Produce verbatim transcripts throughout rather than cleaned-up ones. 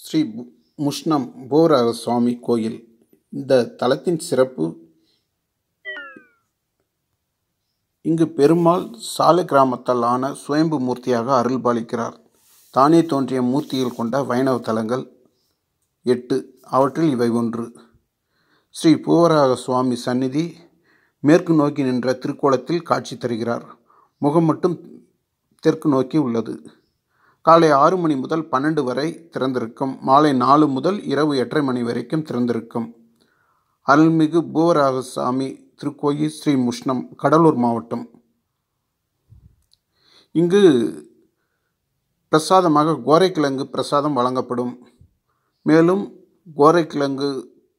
ஸ்ரீ முஷ்ணம் போராக சுவாமி கோயில். இந்த தலத்தின் சிறப்பு, இங்கு பெருமாள் சாலை கிராமத்தால் ஆன சுயம்பு மூர்த்தியாக அருள்பாலிக்கிறார். தானே தோன்றிய மூர்த்திகள் கொண்ட வைணவ தலங்கள் எட்டு. அவற்றில் இவை ஒன்று. ஸ்ரீ பூவராக சுவாமி சந்நிதி மேற்கு நோக்கி நின்ற திருக்கோலத்தில் காட்சி தருகிறார். முகம் மட்டும் தெற்கு நோக்கி உள்ளது. காலை ஆறு மணி முதல் பன்னெண்டு வரை திறந்திருக்கும். மாலை நாலு முதல் இரவு எட்டரை மணி வரைக்கும் திறந்திருக்கும். அருள்மிகு பூவராக சாமி திருக்கோயில், ஸ்ரீ முஷ்ணம், கடலூர் மாவட்டம். இங்கு பிரசாதமாக கோரைக்கிழங்கு பிரசாதம் வழங்கப்படும். மேலும் கோரைக்கிழங்கு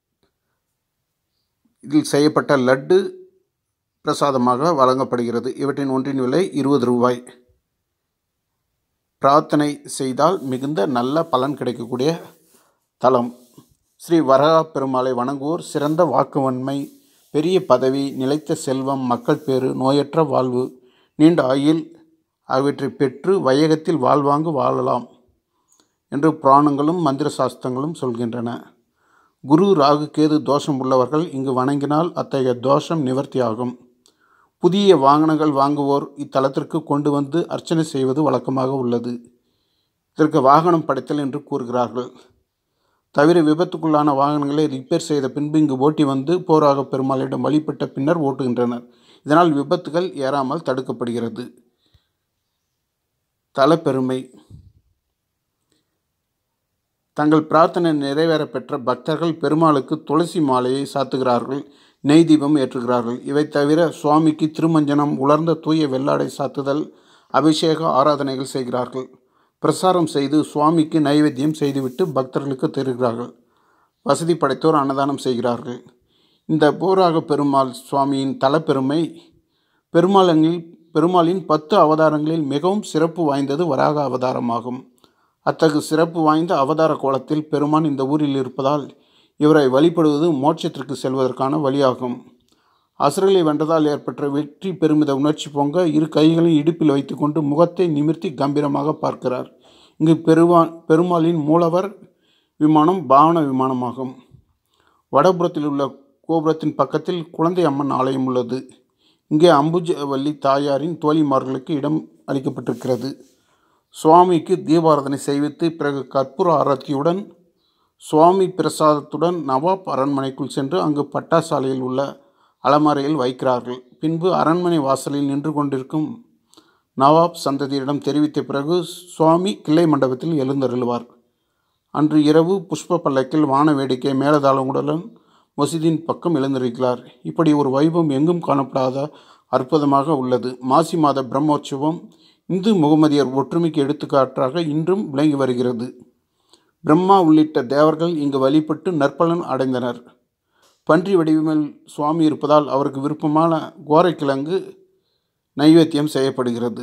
இதில் செய்யப்பட்ட லட்டு பிரசாதமாக வழங்கப்படுகிறது. இவற்றின் ஒன்றின் விலை இருபது ரூபாய். பிரார்த்தனை செய்தால் மிகுந்த நல்ல பலன் கிடைக்கக்கூடிய தலம். ஸ்ரீ வரகா பெருமாளை வணங்குவோர் சிறந்த வாக்குவன்மை, பெரிய பதவி, நிலைத்த செல்வம், மக்கள் பேறு, நோயற்ற வாழ்வு, நீண்ட ஆயுள் ஆகியவற்றை பெற்று வையகத்தில் வாழ்வாங்கு வாழலாம் என்று புராணங்களும் மந்திர சாஸ்திரங்களும் சொல்கின்றன. குரு, ராகு, கேது தோஷம் உள்ளவர்கள் இங்கு வணங்கினால் அத்தகைய தோஷம் நிவர்த்தியாகும். புதிய வாகனங்கள் வாங்குவோர் இத்தலத்திற்கு கொண்டு வந்து அர்ச்சனை செய்வது வழக்கமாக உள்ளது. இதற்கு வாகனம் படைத்தல் என்று கூறுகிறார்கள். தவிர விபத்துக்குள்ளான வாகனங்களை ரிப்பேர் செய்த பின்பு இங்கு ஓட்டி வந்து போராக பெருமாளிடம் வழிபட்ட பின்னர் ஓட்டுகின்றனர். இதனால் விபத்துகள் ஏறாமல் தடுக்கப்படுகிறது. தலப்பெருமை. தங்கள் பிரார்த்தனை நிறைவேற பெற்ற பக்தர்கள் பெருமாளுக்கு துளசி மாலையை சாத்துகிறார்கள், நெய் தீபம் ஏற்றுகிறார்கள். இவை தவிர சுவாமிக்கு திருமஞ்சனம், உலர்ந்த தூய வெள்ளாடை சாத்துதல், அபிஷேக ஆராதனைகள் செய்கிறார்கள். பிரசாரம் செய்து சுவாமிக்கு நைவேத்தியம் செய்துவிட்டு பக்தர்களுக்கு தருகிறார்கள். வசதி படைத்தோர் அன்னதானம் செய்கிறார்கள். இந்த போராக பெருமாள் சுவாமியின் தலப்பெருமை, பெருமாளில் பெருமாளின் பத்து அவதாரங்களில் மிகவும் சிறப்பு வாய்ந்தது வராக அவதாரமாகும். அத்தகு சிறப்பு வாய்ந்த அவதார கோலத்தில் பெருமான் இந்த ஊரில் இருப்பதால் இவரை வழிபடுவது மோட்சத்திற்கு செல்வதற்கான வழியாகும். அசுரர்களை வென்றதால் ஏற்பட்ட வெற்றி பெருமித உணர்ச்சி பொங்க இரு கைகளையும் இடுப்பில் வைத்துக்கொண்டு முகத்தை நிமிர்த்தி கம்பீரமாக பார்க்கிறார். இங்கு பெருவா பெருமாளின் மூலவர் விமானம் பாவன விமானமாகும். வடபுறத்தில் உள்ள கோபுரத்தின் பக்கத்தில் குழந்தை அம்மன் ஆலயம் உள்ளது. இங்கே அம்புஜவல்லி தாயாரின் தோழிமார்களுக்கு இடம் அளிக்கப்பட்டிருக்கிறது. சுவாமிக்கு தீபாராதனை செய்வித்து பிறகு கற்பூர ஆரத்தியுடன் சுவாமி பிரசாதத்துடன் நவாப் அரண்மனைக்குள் சென்று அங்கு பட்டாசாலையில் உள்ள அலமாரையில் வைக்கிறார்கள். பின்பு அரண்மனை வாசலில் நின்று கொண்டிருக்கும் நவாப் சந்ததியிடம் தெரிவித்த பிறகு சுவாமி கிளை மண்டபத்தில் எழுந்தருளுவார். அன்று இரவு புஷ்ப பல்லக்கில் வான வேடிக்கை மேலதாளங்களுடன் மசூதியின் பக்கம் எழுந்திருக்கிறார். இப்படி ஒரு வைபவம் எங்கும் காணப்படாத அற்புதமாக உள்ளது. மாசி மாத பிரம்மோற்சவம் இந்து முகமதியர் ஒற்றுமைக்கு எடுத்துக்காட்டாக இன்றும் விளங்கி வருகிறது. பிரம்மா உள்ளிட்ட தேவர்கள் இங்கு வழிபட்டு நற்பலன் அடைந்தனர். பன்றி வடிவமில் சுவாமி இருப்பதால் அவருக்கு விருப்பமான கோரைக்கிழங்கு நைவேத்தியம் செய்யப்படுகிறது.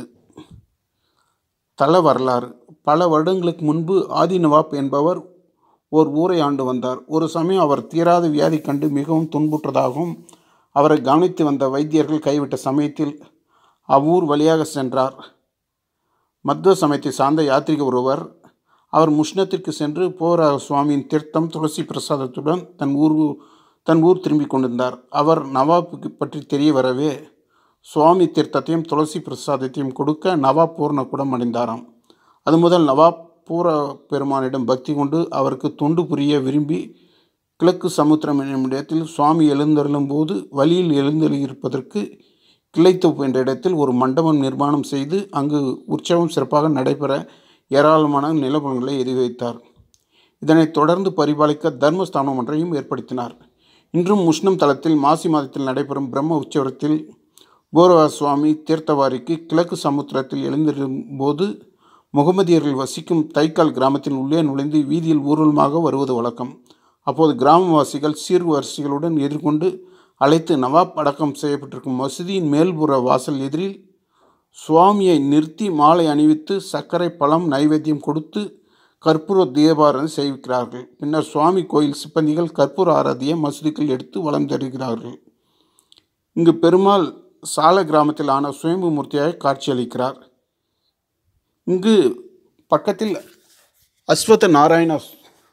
தல வரலாறு. பல வருடங்களுக்கு முன்பு ஆதி நவாப் என்பவர் ஓர் ஊரை ஆண்டு வந்தார். ஒரு சமயம் அவர் தீராத வியாதி கண்டு மிகவும் துன்புற்றதாகவும் அவரை கவனித்து வந்த வைத்தியர்கள் கைவிட்ட சமயத்தில் அவ்வூர் வழியாக சென்றார். மத்வ சமயத்தை சார்ந்த யாத்திரிக ஒருவர். அவர் முஷ்ணத்திற்கு சென்று போராக சுவாமியின் தீர்த்தம் துளசி பிரசாதத்துடன் தன் ஊர் தன் ஊர் திரும்பி கொண்டிருந்தார். அவர் நவாப்புக்கு பற்றி தெரிய வரவே சுவாமி தீர்த்தத்தையும் துளசி பிரசாதத்தையும் கொடுக்க நவாப் பூர்ண குடம் அடைந்தாராம். அது முதல் நவாப் பூர பெருமானிடம் பக்தி கொண்டு அவருக்கு தொண்டு புரிய விரும்பி கிழக்கு சமுத்திரம் என்னும் இடத்தில் சுவாமி எழுந்தருளும் போது வழியில் எழுந்தருளியிருப்பதற்கு கிளைத்தோப்பு என்ற இடத்தில் ஒரு மண்டபம் நிர்மாணம் செய்து அங்கு உற்சவம் சிறப்பாக நடைபெற ஏராளமான நிலபுலங்களை எதி வைத்தார். இதனைத் தொடர்ந்து பரிபாலிக்க தர்மஸ்தானம் ஒன்றையும் ஏற்படுத்தினார். இன்றும் முஷ்ணம் தலத்தில் மாசி மாதத்தில் நடைபெறும் பிரம்ம உற்சவத்தில் போராக சுவாமி தீர்த்தவாரிக்கு கிழக்கு சமுத்திரத்தில் எழுந்திருக்கும் போது முகமதியர்கள் வசிக்கும் தைக்கால் கிராமத்தின் உள்ளே நுழைந்து வீதியில் ஊர்வலமாக வருவது வழக்கம். அப்போது கிராமவாசிகள் சீர்வரிசைகளுடன் எதிர்கொண்டு அழைத்து நவாப் அடக்கம் செய்யப்பட்டிருக்கும் மசூதியின் மேல்புற வாசல் எதிரில் சுவாமியை நிறுத்தி மாலை அணிவித்து சர்க்கரை, பழம், நைவேத்தியம் கொடுத்து கற்பூர தீபாராதனை செய்விக்கிறார்கள். பின்னர் சுவாமி கோயில் சிப்பந்திகள் கற்பூர ஆராதியை மசூதிக்குள் எடுத்து வலம் தருகிறார்கள். இங்கு பெருமாள் சால கிராமத்தில் ஆன சுயம்பு மூர்த்தியாக காட்சியளிக்கிறார். இங்கு பக்கத்தில் அஸ்வத்த நாராயண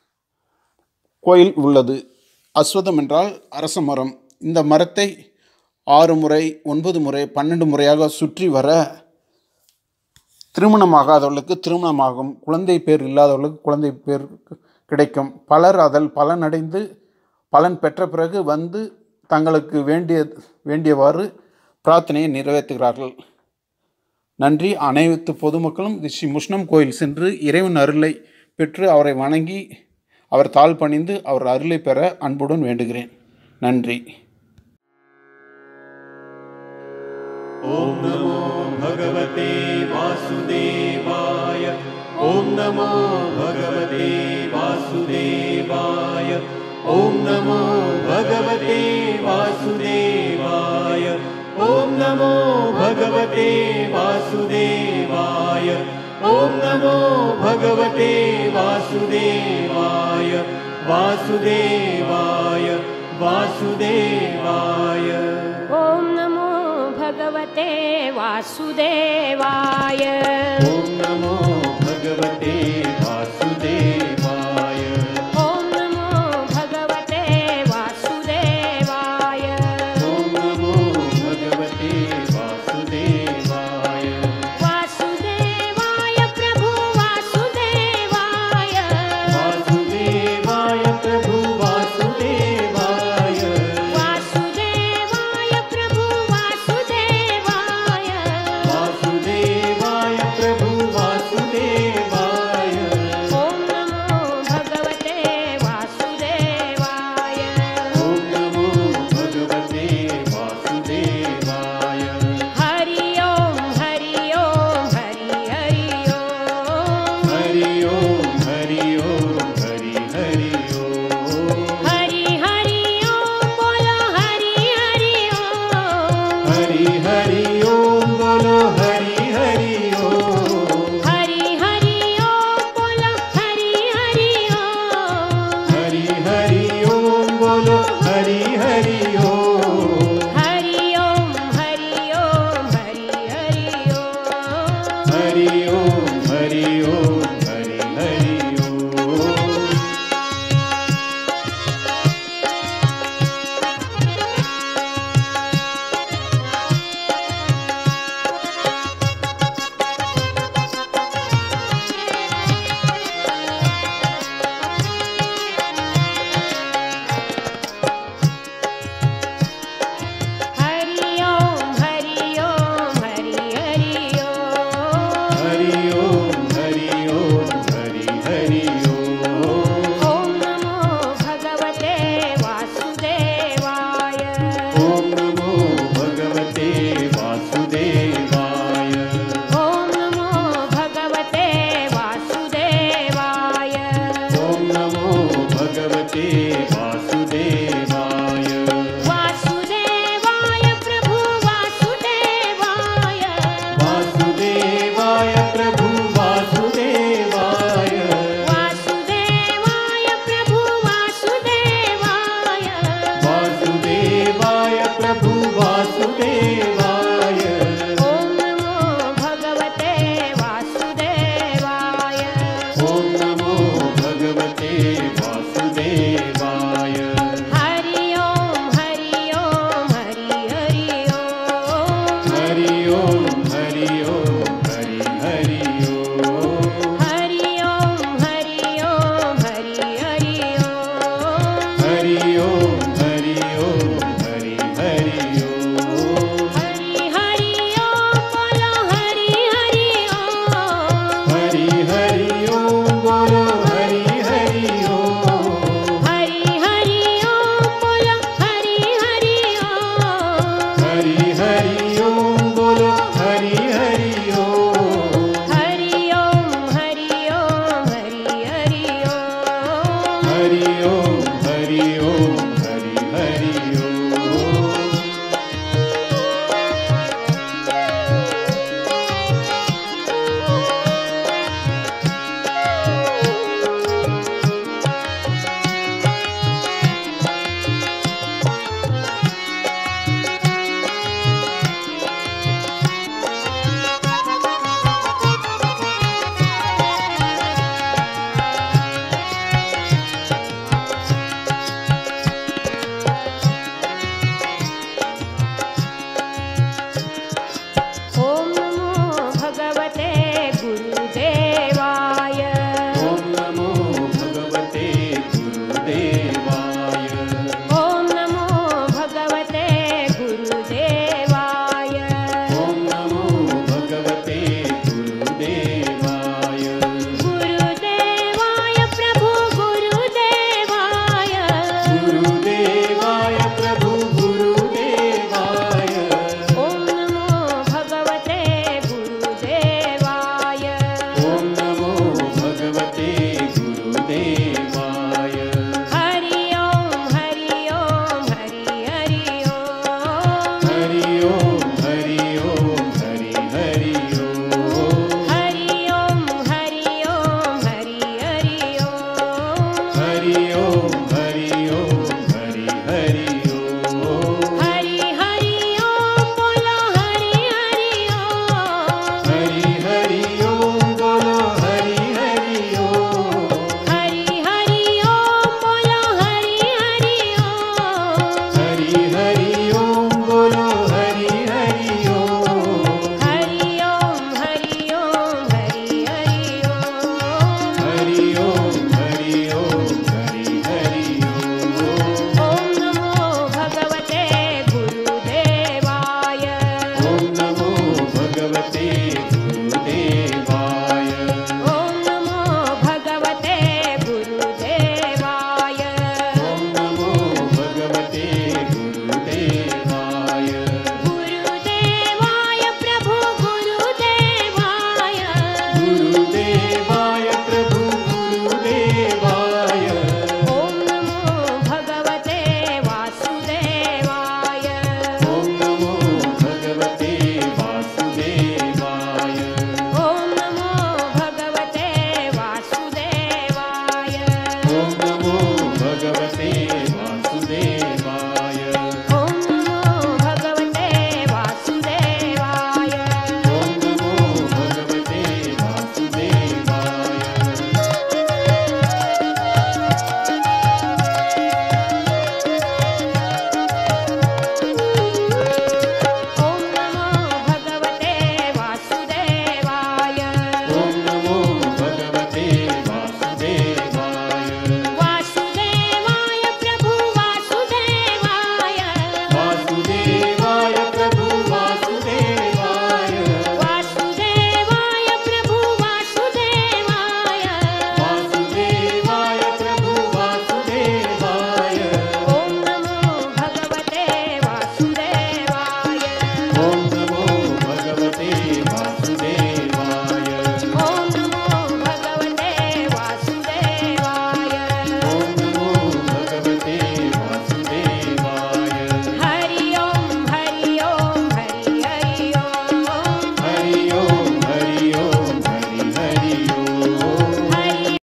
கோயில் உள்ளது. அஸ்வதம் என்றால் அரச மரம். இந்த மரத்தை ஆறு முறை ஒன்பது முறை பன்னெண்டு முறையாக சுற்றி வர திருமணமாகாதவர்களுக்கு திருமணமாகும், குழந்தை பேர் இல்லாதவர்களுக்கு குழந்தை பேர் கிடைக்கும். பலர் அதில் பலனடைந்து பலன் பெற்ற பிறகு வந்து தங்களுக்கு வேண்டிய வேண்டியவாறு பிரார்த்தனையை நிறைவேற்றுகிறார்கள். நன்றி. அனைத்து பொதுமக்களும் ஸ்ரீ முஷ்ணம் கோயில் சென்று இறைவன் அருளை பெற்று அவரை வணங்கி அவர் தாழ் பணிந்து அவர் அருளை பெற அன்புடன் வேண்டுகிறேன். நன்றி. ஓம் நமோ பகவதே வாசுதேவாய. ஓம் நமோ பகவதே வாசுதேவாய. ஓம் நமோ பகவதே வாசுதேவாய. ஓம் நமோ பகவதே வாசுதேவாய. ஓம் நமோ பகவதே வாசுதேவாய. வாசுதேவாய வாசுதேவாய. ஓம் நமோ भगवते वासुदेवाय. ओम नमो भगवते वासुदेवाय. ओम नमो भगवते वासुदेवाय. ओम नमो भगवते वासुदेवाय. वासुदेवाय प्रभु वासुदेवाय. वासुदेवाय प्रभु वासुदेवाय. वासुदेवाय प्रभु वासुदेवाय. वासुदेवाय प्रभु वासुदेवाय. ओम नमो भगवते वासुदेवाय. ओम नमो भगवते वासुदेवाय. हरि ओम हरि ओम हरि हरि ओम. हरि ओम हरि ओम हरि हरि ओम. हरि हरि ओम बोलो हरि हरि ओम. हरि हरि ओम बोलो हरि हरि ओम. हरि हरि ओम बोलो हरि हरि ओम. हरि हरि ओम बोलो हरि हरि ओम. हरि ओम हरि ओम हरि हरि ओम. हरि ओम हरि ओम हरि हरि ओम. हरि ओम हरि ओम हरि हरि ओम. हरि ओम हरि ओम हरि हरि ओम. ओम नमो भगवते वासुदेवाय. ओम नमो भगवते वासुदेवाय. ओम नमो भगवते वासुदेवाय. ओम नमो भगवते वासुदेवाय.